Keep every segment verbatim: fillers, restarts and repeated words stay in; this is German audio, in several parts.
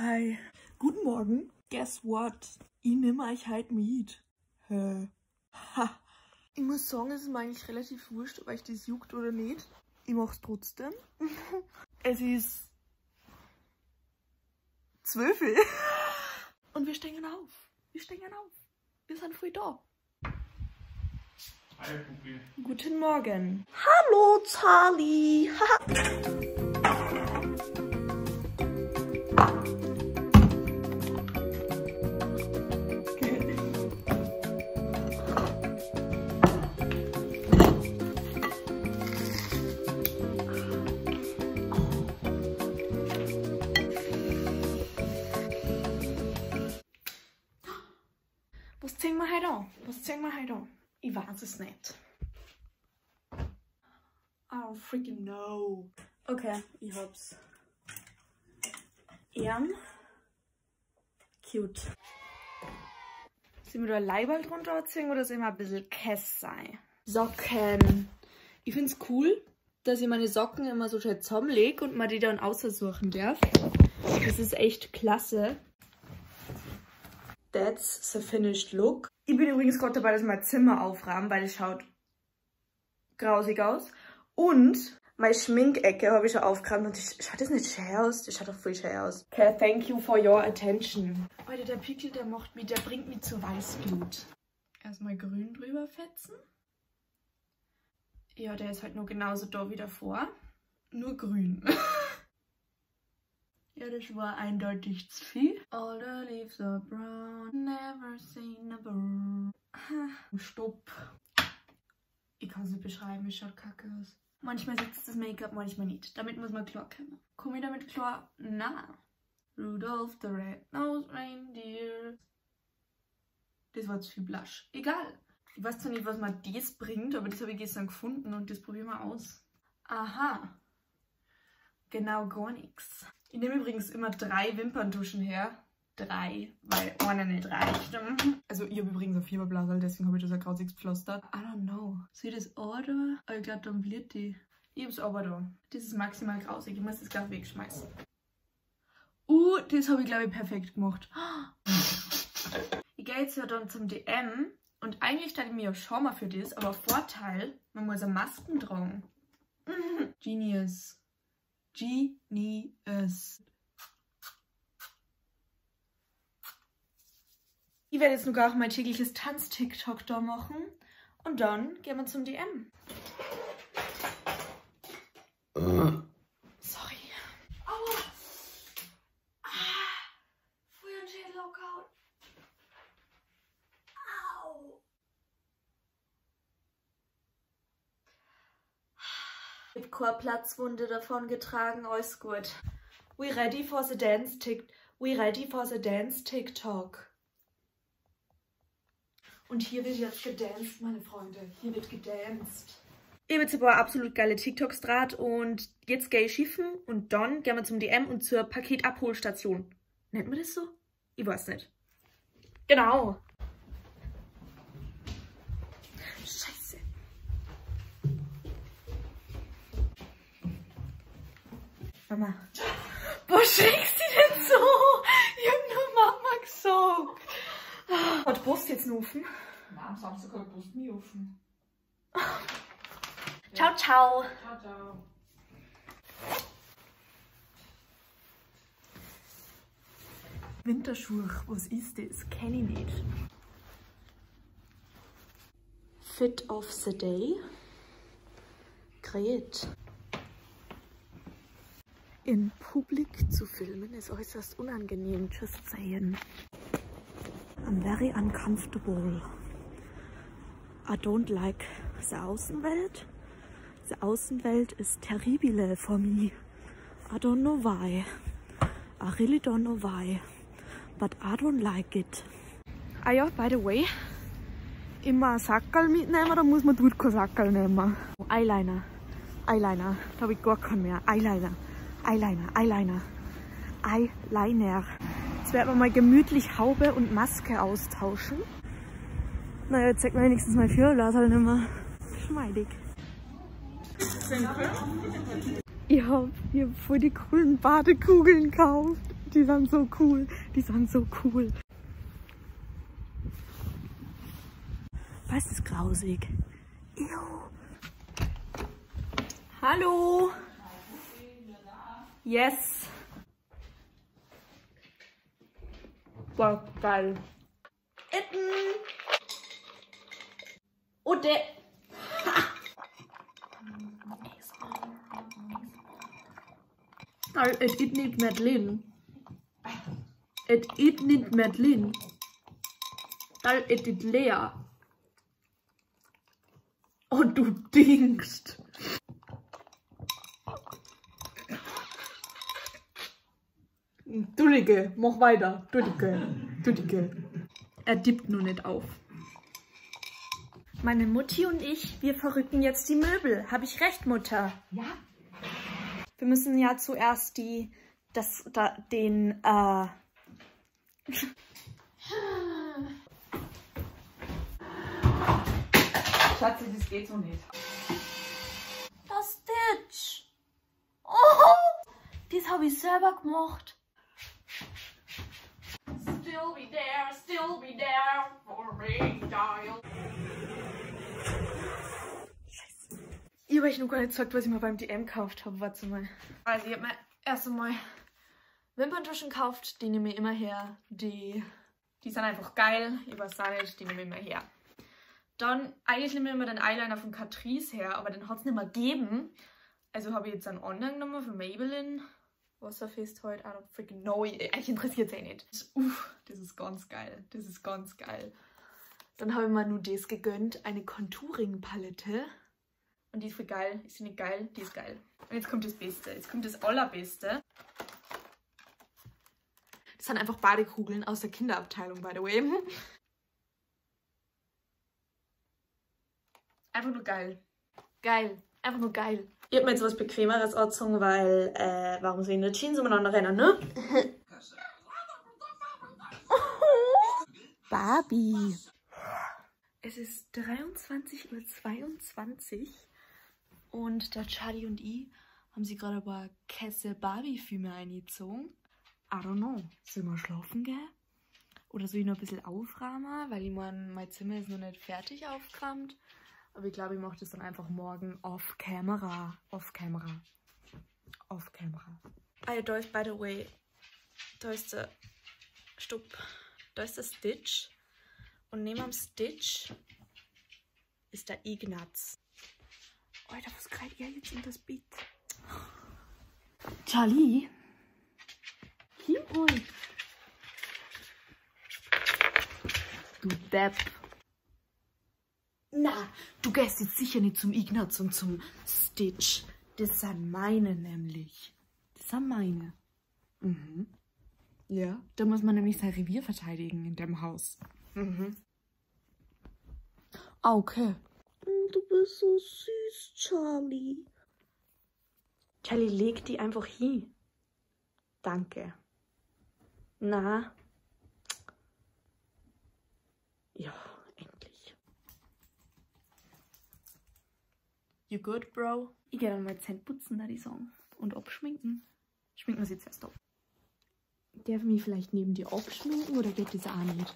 Hi. Guten Morgen. Guess what? Ich nehme euch heute mit. Hä? Ha. Ich muss sagen, es ist mir eigentlich relativ wurscht, ob euch das juckt oder nicht. Ich mache es trotzdem. Es ist zwölf. Und wir stehen auf. Wir stehen auf. Wir sind voll da. Hi, Pupi. Guten Morgen. Hallo, Charlie. Was ziehen wir heute an? Was ziehen wir heute an? Ich weiß es nicht. I don't freaking know. Okay, ich hab's. Ehren. Cute. Sollen wir da ein Leiberl drunter anziehen oder sollen wir ein bisschen Käse sein? Socken. Ich find's cool, dass ich meine Socken immer so schön zusammenlege und man die dann aussuchen darf. Das ist echt klasse. That's the finished look. Ich bin übrigens gerade dabei, dass ich mein Zimmer aufräume, weil es schaut grausig aus. Und meine Schminkecke habe ich schon aufgeräumt und das, schaut das nicht schön aus? Das schaut doch voll schön aus. Okay, thank you for your attention. Alter, der Pickel, der macht mich, der bringt mich zu Weißglut. Erstmal grün drüber fetzen. Ja, der ist halt nur genauso da wie davor. Nur grün. Ja, das war eindeutig zu viel. All the leaves are brown, never seen a bird. Stopp. Ich kann es nicht beschreiben, es schaut kacke aus. Manchmal sitzt das Make-up, manchmal nicht. Damit muss man klarkommen. Komme ich damit klar? Na. Rudolph the Red-Nosed Reindeer. Das war zu viel Blush. Egal. Ich weiß zwar nicht, was mir das bringt, aber das habe ich gestern gefunden und das probieren wir aus. Aha. Genau gar nichts. Ich nehme übrigens immer drei Wimperntuschen her. Drei, weil eine nicht reicht. Also ich habe übrigens ein Fieberblasel, deswegen habe ich das ein grausiges Pflaster. I don't know. Soll ich das auch da? Aber ich glaube, dann bliert die. Ich habe es aber da. Das ist maximal grausig. Ich muss das gleich wegschmeißen. Uh, das habe ich glaube ich perfekt gemacht. Ich gehe jetzt ja dann zum D M und eigentlich stelle ich mir ja schon mal für das, aber Vorteil, man muss eine Masken tragen. Genius. Genius. Ich werde jetzt noch auch mein tägliches Tanz-TikTok da machen und dann gehen wir zum D M. Uh. Sorry. Aua. Ah. Voll ein schöner Lockout. Au. Ich habe keine Platzwunde davon getragen, alles gut. We ready for the dance tick. We ready for the dance TikTok. Und hier wird jetzt gedanced, meine Freunde. Hier wird gedanced. Ich habe jetzt ein paar absolut geile TikToks draht und jetzt gehe ich schiffen und dann gehen wir zum D M und zur Paketabholstation. Nennt man das so? Ich weiß nicht. Genau. Scheiße. Mama. Was schreckst du denn so? Ich hab nur Mama gesagt. Hat die Post jetzt noch offen? Nein, am Samstag hat die Post nie offen. Ciao, ciao. Ciao, ciao. Winterschuhe, was ist das? Kenn ich nicht. Fit of the day. Great. In Publik zu filmen ist äußerst unangenehm. Just saying. I'm very uncomfortable. I don't like the Außenwelt. The Außenwelt is terrible for me. I don't know why. I really don't know why. But I don't like it. Ah ja, by the way. Immer ein Sackerl mitnehmen oder muss man dort kein Sackerl nehmen? Eyeliner. Eyeliner. Da habe ich gar keinen mehr. Eyeliner. Eyeliner. Eyeliner. Eyeliner. Jetzt werden wir mal gemütlich Haube und Maske austauschen. Naja, jetzt zeigt man wenigstens mein Führerglas nicht mehr. Schmeidig. Ich hab, ich hab voll die coolen Badekugeln gekauft. Die sind so cool. Die sind so cool. Was ist grausig? Ew. Hallo. Yes. Boah, geil. Itten. Und der... Es ist nicht Madeline. Es ist nicht Madeline. Es ist Lea. Und du dingst. Dudike, mach weiter. Dudike, Dudike. Er dippt nur nicht auf. Meine Mutti und ich, wir verrücken jetzt die Möbel. Habe ich recht, Mutter? Ja. Wir müssen ja zuerst die, das, da, den, äh... Schatzi, das geht so nicht. Das Stitch. Oh, das habe ich selber gemacht. Still be there, still be there for me, child. Ich habe euch noch gar nicht gesagt, was ich mir beim D M gekauft habe. Warte mal. Also ich habe mir erst einmal Wimperntuschen gekauft. Die nehme ich immer her. Die, die sind einfach geil. Ich weiß auch nicht, die nehme ich immer her. Dann, eigentlich nehme ich immer den Eyeliner von Catrice her, aber den hat es nicht mehr gegeben. Also habe ich jetzt einen online genommen von Maybelline. Wasserfest heute, I don't freaking know. Eigentlich interessiert es eh nicht. Uff, das ist ganz geil. Das ist ganz geil. Dann habe ich mir nur das gegönnt. Eine Contouring-Palette. Und die ist voll geil. Ist sie nicht geil? Die ist geil. Und jetzt kommt das Beste. Jetzt kommt das Allerbeste. Das sind einfach Badekugeln aus der Kinderabteilung, by the way. Einfach nur geil. Geil. Einfach nur geil. Ich hab mir jetzt was Bequemeres angezogen, weil, äh, warum soll ich in der Jeans umeinander rennen, ne? Barbie. Es ist dreiundzwanzig Uhr zweiundzwanzig und der Charlie und ich haben sie gerade bei Kesse Barbie-Filme eingezogen. I don't know. Sollen wir schlafen gehen? Oder soll ich noch ein bisschen aufräumen? Weil ich meine, mein Zimmer ist noch nicht fertig aufgeräumt. Aber ich glaube, ich mache das dann einfach morgen off camera. Off camera. Off camera. Ah ja, da ist, by the way, da ist der, stopp, da ist der Stitch. Und neben dem Stitch ist der Ignaz. Alter, was kriegt er jetzt in das Bett? Charlie? Hier und. Du Depp. Na, du gehst jetzt sicher nicht zum Ignaz und zum Stitch. Das sind meine nämlich. Das sind meine. Mhm. Ja, da muss man nämlich sein Revier verteidigen in dem Haus. Mhm. Ah, okay. Du bist so süß, Charlie. Charlie, leg die einfach hin. Danke. Na. Ja, endlich. You good, bro? Ich gehe dann mal Zähne putzen, da die sagen. Und abschminken. Schminken wir sie zuerst ab. Darf ich mich vielleicht neben dir abschminken oder geht das auch nicht?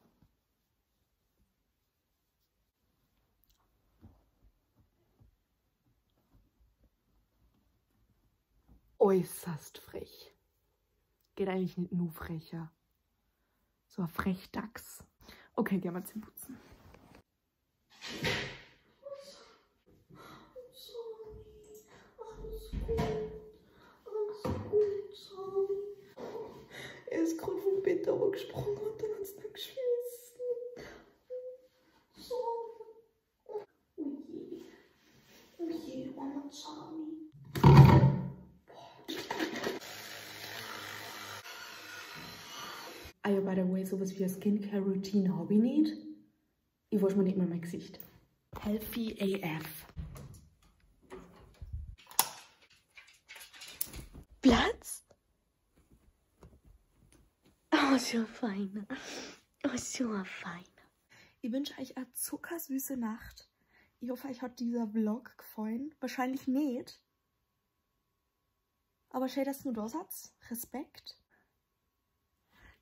Äußerst frech. Geht eigentlich nicht nur frecher. So ein Frechdachs. Okay, gehen wir zum Putzen. Er ist gerade vom Bett aber gesprungen und dann hat es nicht geschmissen. So. Oh je. Oh je, Mama Charlie. Ah ja, by the way, sowas wie eine Skincare-Routine habe ich nicht. Ich wasche mir nicht mal mein Gesicht. Healthy A F. Platz? Oh, so fein. Oh, so fein. Ich wünsche euch eine zuckersüße Nacht. Ich hoffe, euch hat dieser Vlog gefallen. Wahrscheinlich nicht. Aber schön, dass du da seid. Respekt.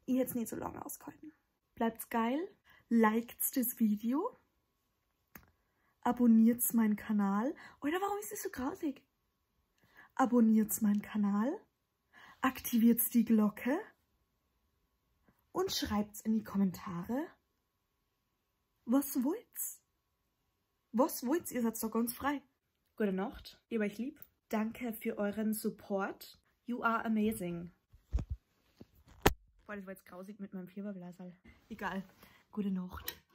Ich hätte es nicht so lange ausgehalten. Bleibt's geil, liked's das Video, abonniert's meinen Kanal. Oder warum ist das so grausig? Abonniert's meinen Kanal, aktiviert's die Glocke und schreibt's in die Kommentare, was wollt's? Was wollt's? Ihr seid doch ganz frei. Gute Nacht, ihr euch lieb. Danke für euren Support. You are amazing. Boah, das war jetzt grausig mit meinem Fieberblasal. Egal. Gute Nacht.